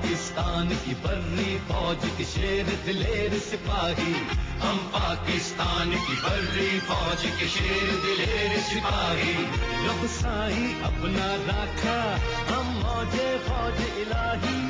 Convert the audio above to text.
पाकिस्तान की बर्री फौज के शेर दिलेर सिपाही, हम पाकिस्तान की बर्री फौज के शेर दिलेर सिपाही। रब साईं अपना राखा हम मौजे फौज इलाही,